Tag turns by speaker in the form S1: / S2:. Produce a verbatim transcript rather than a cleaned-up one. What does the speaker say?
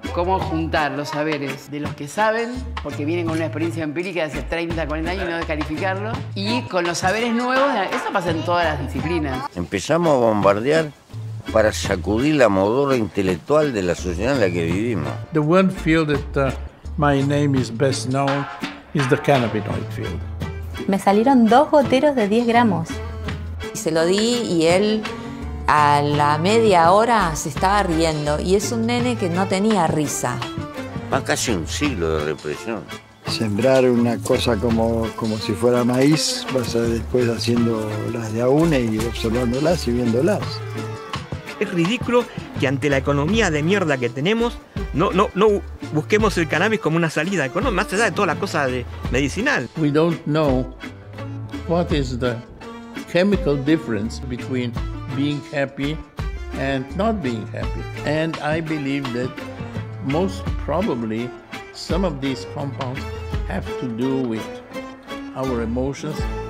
S1: cómo juntar los saberes de los que saben, porque vienen con una experiencia empírica de hace treinta, cuarenta años y no descalificarlo, y con los saberes nuevos. Eso pasa en todas las disciplinas.
S2: Empezamos a bombardear para sacudir la modorra intelectual de la sociedad en la que vivimos.
S3: The one field that uh, my name is best known is the cannabinoid field.
S4: Me salieron dos goteros de diez gramos. Se lo di y él a la media hora se estaba riendo. Y es un nene que no tenía risa.
S2: Va casi un siglo de represión.
S5: Sembrar una cosa como, como si fuera maíz, vas a después haciendo las de a una y observándolas y viéndolas.
S6: Es ridículo que ante la economía de mierda que tenemos, no, no, no busquemos el cannabis como una salida económica, más allá de toda la cosa de medicinal.
S3: We don't know what is the chemical difference between being happy and not being happy. And I believe that most probably some of these compounds have to do with our emotions